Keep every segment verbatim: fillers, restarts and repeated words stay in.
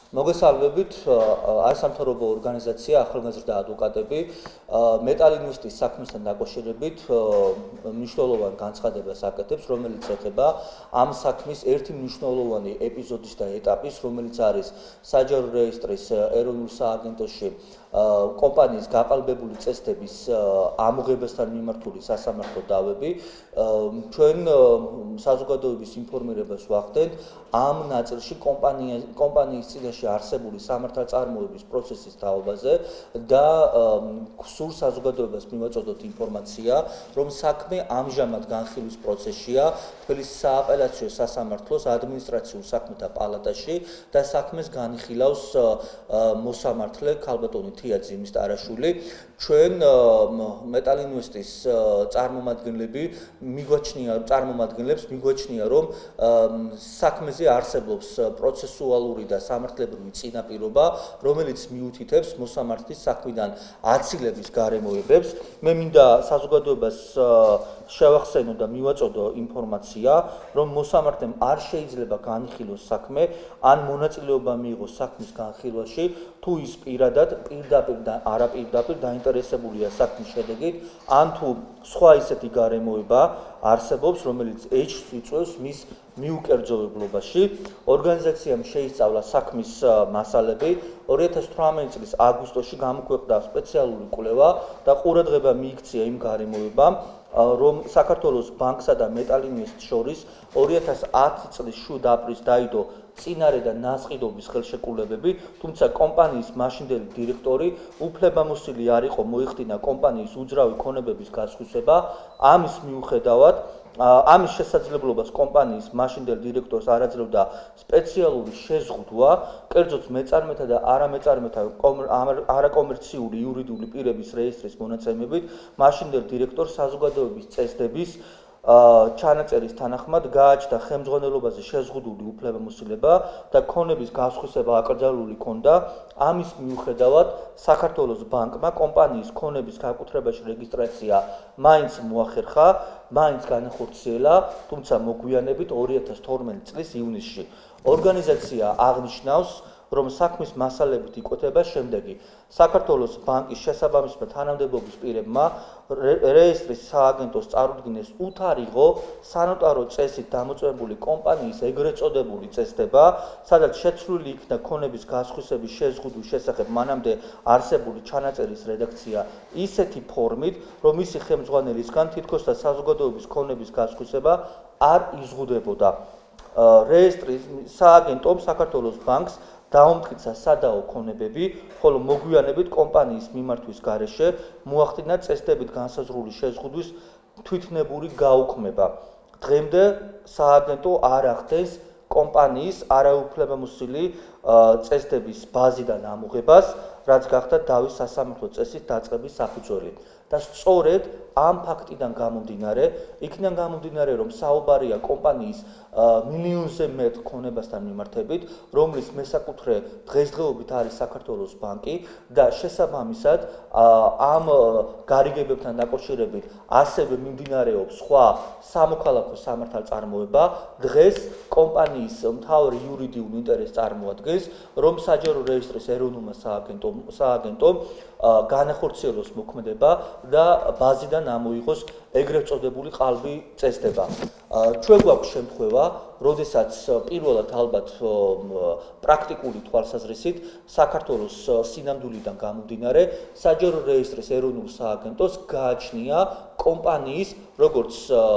მოგესალმებით, არასამთავრობო ორგანიზაცია ახალგაზრდა ადვოკატები მეტალინვესტის საქმისთან დაკავშირებით მნიშვნელოვან განცხადებას აკეთებს, რომელიც ეხება ამ საქმის ერთი მნიშვნელოვანი ეპიზოდის და ეტაპის, რომელიც არის საჯარო რეესტრის ეროვნულ სააგენტოში კომპანიის გაყალბებული წესდების ამოღებასთან მიმართული სასამართლო დავები. ჩვენ საზოგადოების ინფორმირებას ვახდენთ ამ ნაწილში კომპანიის წინაშე არსებული სამართალწარმოების პროცესის თაობაზე და სულ საზოგადოებას მივაწოდოთ ინფორმაცია, რომ საქმე ამჟამად განხილვის პროცესშია თბილისის სააპელაციო სასამართლოს ადმინისტრაციულ საქმეთა პალატაში და საქმეს განიხილავს მოსამართლე ქალბატონი თია ძიმის-ტარაშვილი. ჩვენ მეტალინვესტის წარმომადგენლები მიგვაჩნია წარმომადგენლებს მიგვაჩნია რომ საქმეზე არსებობს პროცესუალური და სამართლებრივი წინაპირობა, რომელიც მიუთითებს მოსამართლის საქმიდან აცილების გარემოებებს. მე მინდა საზოგადოებას შევახსენო და მივაწოდო ინფორმაცია, რომ მოსამართლემ არ შეიძლება განიხილოს საქმე, ან მონაწილეობა მიიღოს საქმის განხილვაში, თუ ის პირადად პირდაპირ და არაპირდაპირ დაინტერესებულია საქმის შედეგით, ან თუ სხვა ისეთი გარემოება არსებობს, რომელიც ეჭვს იწვევს მის მიუკერძოებლობაში. ორგანიზაციამ შეისწავლა საქმის მასალები. ორი ათას თვრამეტი წლის აგვისტოში გამოქვეყნდა სპეციალური კვლევა და ყურადღება მიიქცია იმ გარემოებამ, რომ საქართველოს ბანკსა და მეტალინვესტს შორის ორი ათას ათი წლის შვიდ აპრილს დაიდო წინარე და ნაწყიდობის ხელშეკრულებები, თუმცა კომპანიის მაშინდელი დირექტორი უფლებამოსილი არ იყო მოიხდინა კომპანიის უძრავი ქონებების გასხვისება. ამის მიუხედავად ამის შესაძლებლობას კომპანიის მაშინდელ დირექტორს არ აძლევდა სპეციალური შეზღუდვა, კერძოდ მეწარმეთა და არამეწარმეთა არაკომერციული იურიდიული პირების რეესტრის მონაცემებით, მაშინდელ დირექტორს საზოგადოების წესდების ჩანაწერის თანახმად გააჩნდა ხელმძღვანელობაზე შეზღუდული უფლებამოსილება და ქონების გასხვისება აკრძალული ჰქონდა. ამის მიუხედავად საქართველოს ბანკმა კომპანიის ქონების გაკუთრებაში რეგისტრაცია მაინც მოახერხა, მაინც განახორციელა, თუმცა მოგვიანებით ორი ათას თორმეტი წლის ივნისში. ორგანიზაცია აღნიშნავს, რომ საქმის მასალებით იკვეთება შემდეგი: საქართველოს ბანკის შესაბამისმა თანამდებობის პირებმა რეესტრის სააგენტოს წარუდგინეს უთარიღო სანოტარო წესით დამოწმებული კომპანიის ეგრეთ წოდებული წესდება, სადაც შეცვლილი იქნა ქონების გასხვისების შეზღუდვის შესახებ მანამდე არსებული ჩანაწერის რედაქცია ისეთი ფორმით, რომ მისი ხელმძღვანელისგან თითქოს და საზოგადოების ქონების გასხვისება არ იზღუდებოდა. რეესტრის სააგენტომ საქართველოს ბანკს დაუმტკიცა სადაო ქონებები, ხოლო მოგვიანებით კომპანიის მიმართვის გარეშე მოახდინა წესდებით განსაზღვრული შეზღუდვის თვითნებური გაუქმება. დღემდე სააგენტო არ ახდენს კომპანიის არაუფლებამოსილი წესდების ბაზიდან ამოღებას, რაც გახდა დავის სასამართლო წესის დაწყების საფუძველი. და სწორედ ამ ფაქტიდან გამომდინარე, იქიდან გამომდინარე, რომ საუბარია კომპანიის მილიონზე მეტ ქონებასთან მიმართებით, რომლის მესაკუთრე დღესდღეობით არის საქართველოს ბანკი და შესაბამისად ამ გარიგებებთან დაკავშირებით ასევე მიმდინარეობს სხვა სამოქალაქო სამართალწარმოება. დღეს კომპანიის მთავარი იურიდიული ინტერესი წარმოადგენს, რომ საჯარო რეესტრის ეროვნულმა სააგენტომ განახორციელოს მოქმედება და ბაზიდან ამოიღოს ეგრეთ წოდებული ყალბი წესდება. ჩვენ გვაქვს შემთხვევა, როდესაც პირველად ალბათ პრაქტიკული თვალსაზრისით საქართველოს სინამდვილიდან გამომდინარე საჯარო რეესტრის ეროვნულ სააგენტოს გააჩნია კომპანიის როგორც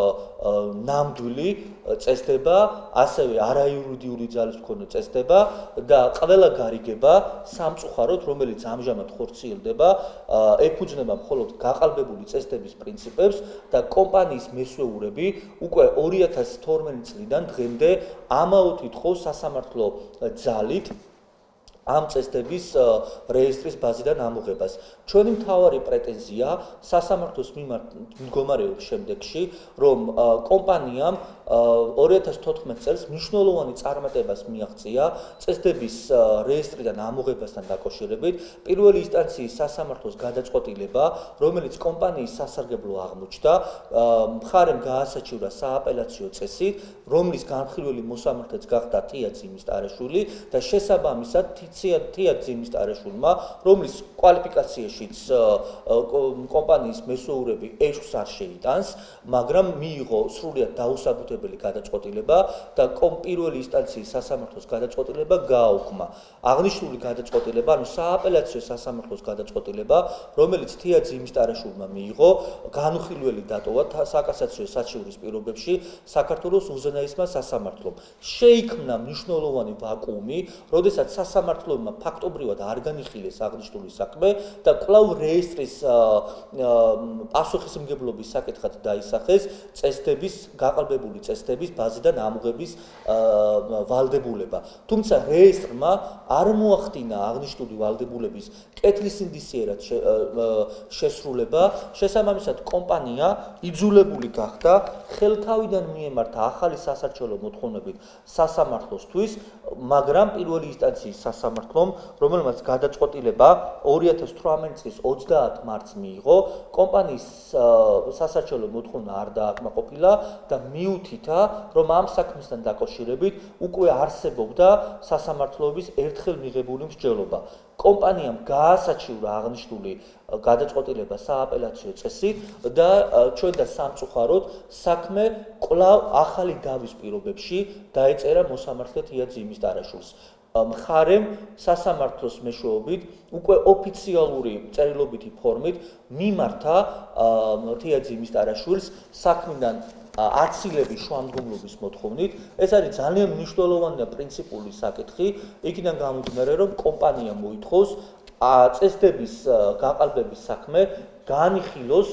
ნამდვილი წესდება, ასევე არაიურიდიული ძალის მქონე წესდება და ყველა გარიგება სამწუხაროდ, რომელიც ამჟამად ხორციელდება, ეფუძნება მხოლოდ გაყალბებული წესდების პრინციპებს და კომპანიის მესვეურები უკვე ორი ათას თორმეტი წლიდან დღემდე ამაოდ ითხოვს სასამართლო ძალით ამ წესდების რეესტრის ბაზიდან ამოღებას. ჩვენი მთავარი პრეტენზია სასამართლოს მიმართ მდგომარეობს შემდეგში, რომ კომპანიამ ორი ათას თოთხმეტ წელს მნიშვნელოვანი წარმატებას მიაღწია წესდების რეესტრიდან ამოღებასთან დაკავშირებით. პირველი ინსტანციის სასამართლოს გადაწყვეტილება, რომელიც კომპანიის სასარგებლო აღმოჩნდა, მხარემ გაასაჩივრა სააპელაციო წესით, რომლის განხილველი მოსამართლეც გახდა თია ძიმის-ტარეშვილი და შესაბამისად თია ძიმის-ტარეშვილმა, რომლის კვალიფიკაციაშიც კომპანიის მესვეურები ეშვს არ შეიტანს, მაგრამ მიიღო სრულიად დაუსაბუთებელი გადაწყვეტილება და პირველი ინსტანციის სასამართლოს გადაწყვეტილება გააუქმა. აღნიშნული გადაწყვეტილება, ანუ სააპელაციო სასამართლოს გადაწყვეტილება, რომელიც თია ძიმის-ტარეშვილმა მიიღო, განხილველი დატოვა საკასაციო საჩივრის პირობებში საქართველოს უზენაესმა სასამართლომ. შეიქმნა მნიშვნელოვანი ვაკუუმი, როდესაც სასამართლოებმა ფაქტობრივად არ განიხილეს აღნიშნული საქმე და კვლავ რეესტრის პასუხისმგებლობის საკითხად დაისახეს წესდების, გაყალბებული წესდების ბაზიდან ამოღების ვალდებულება. თუმცა რეესტრმა არ მოახდინა აღნიშნული ვალდებულების კეთილსინდისიერად შესრულება, შესაბამისად კომპანია იძულებული გახდა ხელთავიდან მიემართა ახალი სასარჩელო მოთხოვნებით სასამართლოსთვის, მაგრამ პირველი ინსტანციის სასამართლომ, რომელმაც გადაწყვეტილება ორი ათას თვრამეტი წლის ოცდაათ მარტს მიიღო, კომპანიის სასარჩელო მოთხოვნა არ დააკმაყოფილა და მიუთითა, რომ ამ საქმესთან დაკავშირებით უკვე არსებობდა სასამართლოების ერთხელ მიღებული მსჯელობა. კომპანიამ გაასაჩივრა აღნიშნული გადაწყვეტილება სააპელაციო წესით და ჩვენ და სამწუხაროდ საქმე კვლავ ახალი დავის პირობებში დაეწერა მოსამართლე თია ძიმის-ტარეშვილს. მხარემ სასამართლოს მეშვეობით უკვე ოფიციალური წერილობითი ფორმით მიმართა თია ძიმის-ტარეშვილს საქმიდან აცილების შუამდგომლობის მოთხოვნით. ეს არის ძალიან მნიშვნელოვანი და პრინციპული საკითხი, იქიდან გამომდინარე, რომ კომპანია მოითხოვს წესდების გაყალბების საქმე განიხილოს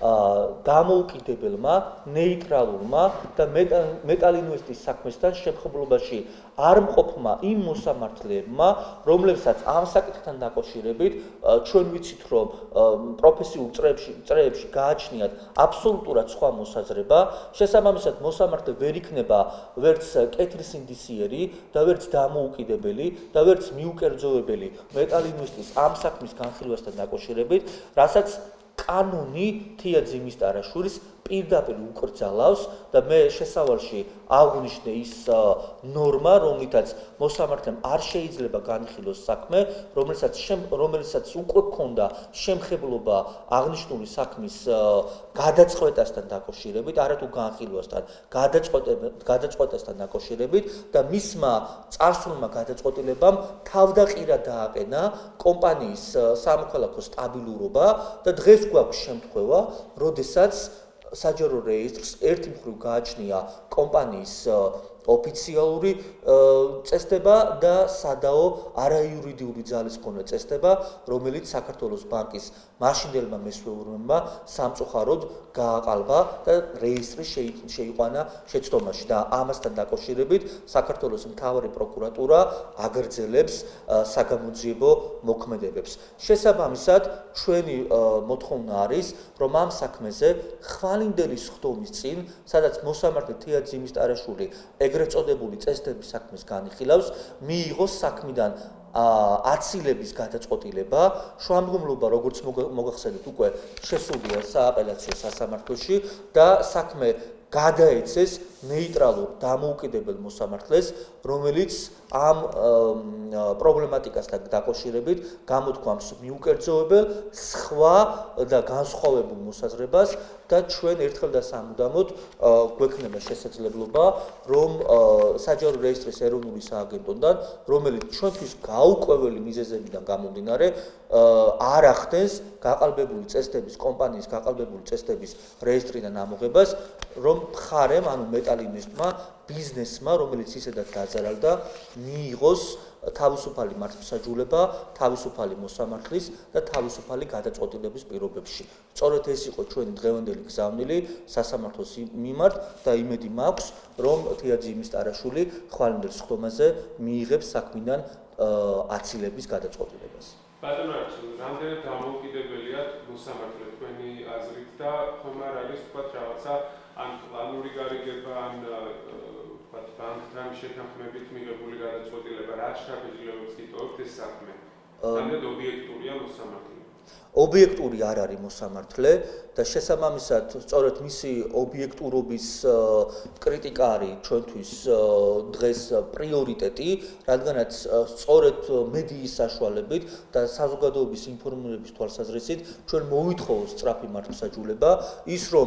დამოუკიდებელმა, ნეიტრალურმა და მეტალინვესტის საქმესთან შემხებლობაში არ მყოფმა იმ მოსამართლეებმა, რომლებსაც ამ საკითხთან დაკავშირებით ჩვენ ვიცით, რომ პროფესიულ წრეებში გააჩნიათ აბსოლუტურად სხვა მოსაზრება, შესაბამისად მოსამართლე ვერ იქნება ვერც კეთილსინდისიერი და ვერც დამოუკიდებელი და ვერც მიუკერძოებელი მეტალინვესტის ამ საქმის განხილვასთან დაკავშირებით, რასაც კანონი თია ძიმის-ტარეშვილს პირდაპირ უკრძალავს და მე შესავალში აღვნიშნე ის ნორმა, რომლითაც მოსამართლემ არ შეიძლება განიხილოს საქმე, რომელსაც რომელსაც უკვე ჰქონდა შემხებლობა აღნიშნული საქმის გადაწყვეტასთან დაკავშირებით, არათუ განხილვასთან, გადაწყვეტასთან დაკავშირებით და მისმა წარსულმა გადაწყვეტილებამ თავდაყირა დააყენა კომპანიის სამოქალაქო სტაბილურობა და დღეს გვაქვს შემთხვევა, როდესაც საჯარო რეესტრს ერთი მხრივ გააჩნია კომპანიის ოფიციალური წესდება და სადაო არაიურიდიული ძალის მქონე წესდება, რომელიც საქართველოს ბანკის მაშინდელმა მესვეურებმა სამწუხაროდ გააყალბა და რეესტრი შეიყვანა შეცდომაში და ამასთან დაკავშირებით საქართველოს მთავარი პროკურატურა აგრძელებს საგამოძიებო მოქმედებებს. შესაბამისად, ჩვენი მოთხოვნა არის, რომ ამ საქმეზე ხვალინდელი სხდომის წინ, სადაც მოსამართლე თია ძიმის-ტარეშვილი ეგრეთ წოდებული წესდების საქმეს განიხილავს, მიიღოს საქმიდან აცილების გადაწყვეტილება, შუამდგომლობა, როგორც მოგახსენეთ, უკვე შესულია სააპელაციო სასამართლოში და საქმე გადაეცეს ნეიტრალურ დამოუკიდებელ მოსამართლეს, რომელიც ამ პრობლემატიკასთან დაკავშირებით გამოთქვამს მიუკერძოებელ, სხვა და განსხვავებულ მოსაზრებას და ჩვენ ერთხელ და სამუდამოდ გვექნება შესაძლებლობა, რომ საჯარო რეესტრის ეროვნული სააგენტოდან, რომელიც ჩვენთვის გაურკვეველი მიზეზებიდან გამომდინარე, არ ახდენს გაყალბებული წესდების კომპანიის გაყალბებული წესდების რეესტრიდან ამოღებას, რომ მხარემ, ანუ მეტალინვესტმა, ბიზნესმა, რომელიც ისედაც დაძარალდა, მიიღოს თავისუფალი მართლმსაჯულება, თავისუფალი მოსამართლის და თავისუფალი გადაწყვეტილების პირობებში. სწორედ ეს იყო ჩვენი დღევანდელი გზავნილი სასამართლოს მიმართ და იმედი მაქვს, რომ თია ძიმის-ტარეშვილი ხვალინდელ სხდომაზე მიიღებს საქმიდან აცილების გადაწყვეტილებას. ბატონო არჩილ, რამდენად დამოუკიდებელია მოსამართლე თქვენი აზრით და ხომ არ არის თქვა რაღაცა ან პლანური გარიგება ან თქვა ბანკთან შეთანხმებით მიღებული გადაწყვეტილება რა შეფასებებს იტოვებთ ეს საქმე? რამდენად ობიექტურია მოსამართლე? ობიექტური არ არის მოსამართლე და შესაბამისად სწორედ მისი ობიექტურობის კრიტიკა არის ჩვენთვის დღეს პრიორიტეტი, რადგანაც სწორედ მედიის საშუალებით და საზოგადოების ინფორმირების თვალსაზრისით ჩვენ მოვითხოვს სწრაფი მართლმსაჯულება, ის რომ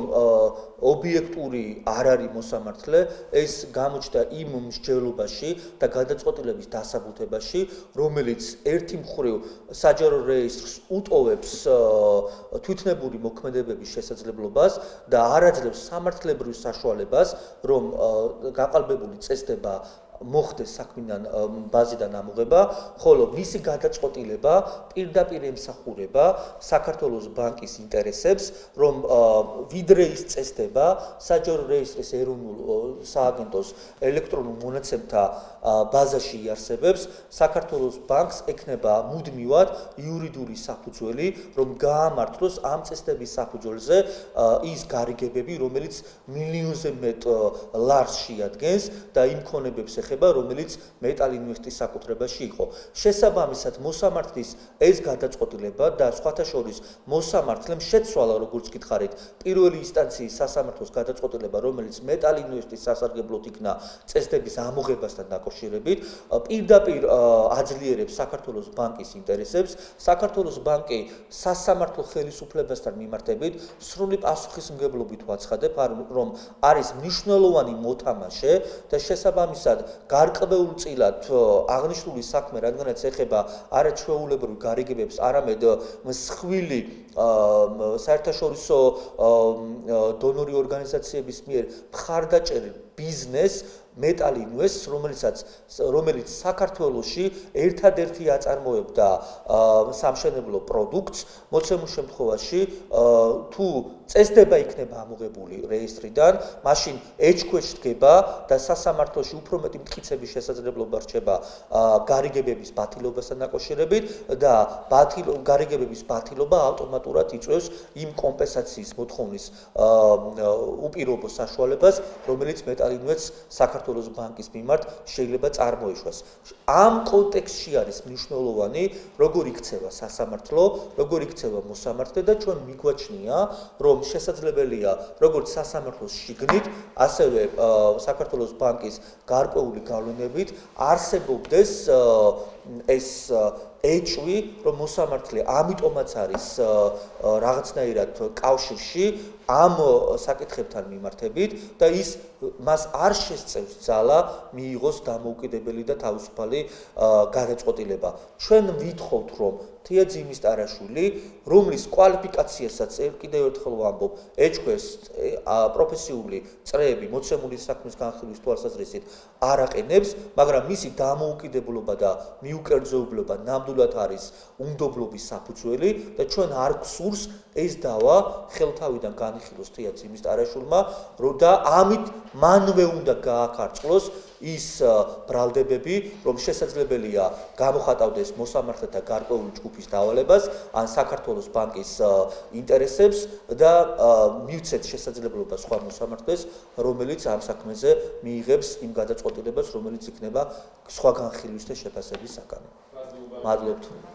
ობიექტური არ არის მოსამართლე, ეს გამოჩნდა იმ მსჯელობაში და გადაწყვეტილების დასაბუთებაში, რომელიც ერთი მხრივ საჯარო რეესტრს უტოვებს თვითნებური მოქმედებების შესაძლებლობას და არ აძლევს სამართლებრივ საშუალებას, რომ გაყალბებული წესდება მოხდეს საქმიდან ბაზიდან ამოღება, ხოლო მისი გადაწყვეტილება პირდაპირ ემსახურება საქართველოს ბანკის ინტერესებს, რომ ვიდრე ის წესდება საჯარო რეესტრის ეროვნულ სააგენტოს ელექტრონულ მონაცემთა ბაზაში იარსებებს, საქართველოს ბანკს ექნება მუდმივად იურიდიული საფუძველი, რომ გაამართლოს ამ წესდების საფუძველზე ის გარიგებები, რომელიც მილიონზე მეტ ლარს შეადგენს და იმ ქონებებს ეხება, რომელიც მეტალ ინვესტის საკუთრებაში იყო. შესაბამისად, მოსამართლის ეს გადაწყვეტილება და სხვათა შორის მოსამართლემ შეცვალა, როგორც გითხარით, პირველი ინსტანციის სასამართლოს გადაწყვეტილება, რომელიც მეტალ ინვესტის სასარგებლოდ იქნა წესდების ამოღებასთან დაკავშირებით, პირდაპირ აძლიერებს საქართველოს ბანკის ინტერესებს. საქართველოს ბანკი სასამართლო ხელისუფლებასთან მიმართებით სრული პასუხისმგებლობით ვაცხადებ, რომ არის მნიშვნელოვანი მოთამაშე და შესაბამისად გარკვეულწილად აღნიშნული საქმე, რადგანაც ეხება არა ჩვეულებრივ გარიგებებს, არამედ მსხვილი საერთაშორისო დონორი ორგანიზაციების მიერ მხარდაჭერილ ბიზნესს მეტალ ინვესტს, რომელიცაც რომელიც საქართველოში ერთადერთი აწარმოებდა სამშენებლო პროდუქტს, მოცემულ შემთხვევაში თუ წესდება იქნება ამოღებული რეესტრიდან, მაშინ ეჭქვეშ დგება და სასამართლოში უფრო მეტი მტკიცების შესაძლებლობა რჩება გარიგებების ბათილობასთან დაკავშირებით და გარიგებების ბათილობა ავტომატურად იწვევს იმ კომპენსაციის მოთხოვნის უპირობო საშუალებას, რომელიც მეტალ ინვესტს საქართველოს ბანკის მიმართ შეიძლება წარმოიშვას. ამ კონტექსტში არის მნიშვნელოვანი, როგორ იქცევა სასამართლო, როგორ იქცევა მოსამართლე და ჩვენ მიგვაჩნია, რომ შესაძლებელია, როგორც სასამართლოს შიგნით, ასევე საქართველოს ბანკის გარკვეული გავლენებით არსებობდეს ეს ეჭვი, რომ მოსამართლე ამიტომაც არის რაღაცნაირად კავშირში ამ საკითხებთან მიმართებით და ის მას არ შესწევს ძალა მიიღოს დამოუკიდებელი და თავისუფალი გადაწყვეტილება. ჩვენ ვითხოვთ, რომ თია ძიმის ტარაშვილი, რომლის კვალიფიკაციასაც კიდევ ერთხელ ვამბობ, ეჭქვეს პროფესიული წრეები მოცემული საქმის განხილვის თვალსაზრისით არ აყენებს, მაგრამ მისი დამოუკიდებლობა და მიუკერძოებლობა ნამდვილად არის უნდობლობის საფუძველი და ჩვენ არ გვსურს ეს დავა ხელთავიდან განიხილოს თია ძიმის ტარაშვილმა, და ამით მანვე უნდა გააქარწყლოს ის ბრალდებები, რომ შესაძლებელია გამოხატავდეს მოსამართლეთა გარკვეული ჯგუფის დავალებას ან საქართველოს ბანკის ინტერესებს და მივცეთ შესაძლებლობა სხვა მოსამართლეს, რომელიც ამ საქმეზე მიიღებს იმ გადაწყვეტილებას, რომელიც იქნება სხვა განხილვის და შეფასების საკანო. მადლობთ.